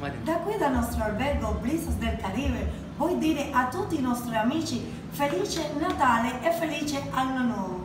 Da qui dal nostro albergo Brisas del Caribe vuoi dire a tutti i nostri amici felice Natale e felice anno nuovo.